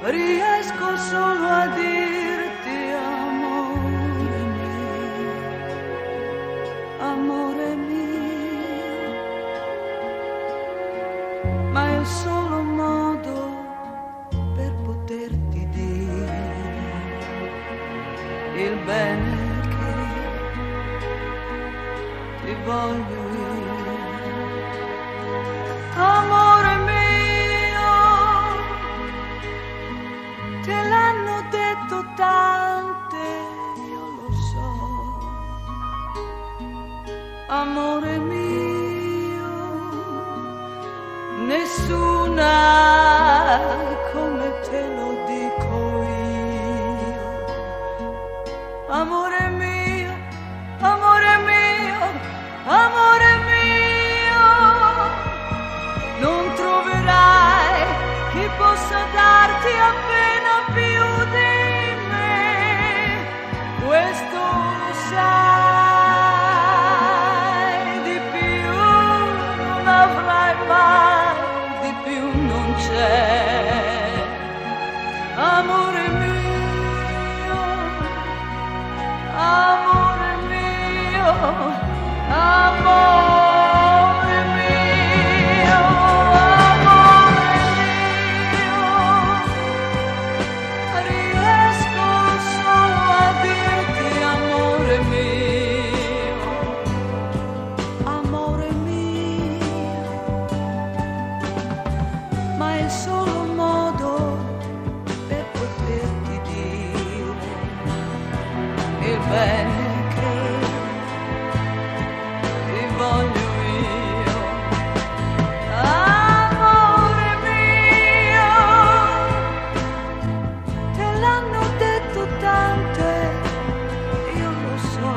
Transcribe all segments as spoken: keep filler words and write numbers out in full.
riesco solo a dirti amore mio, amore mio, ma è il solo modo per poterti dire il bene che ti voglio io, amore mio. Te l'hanno detto tante, io lo so, amore mio, nessuna come te lo dico io, amore mio, amore mio, amore mio, non troverai chi possa darti appena più di me, questo lo sai, di più non avrai mai, di più non c'è, amore mio, amore mio, amore. Bene che ti voglio io, amore mio, te l'hanno detto tante, io lo so,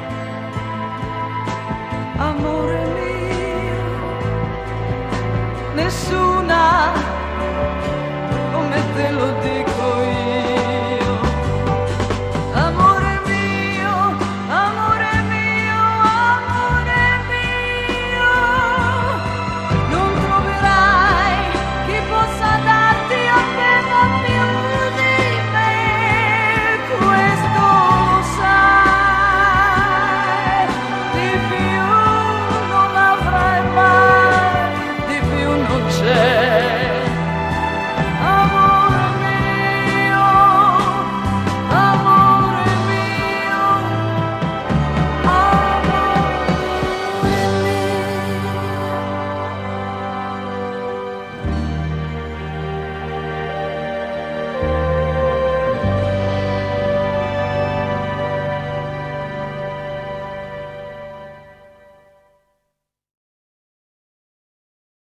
amore mio, nessuna come te lo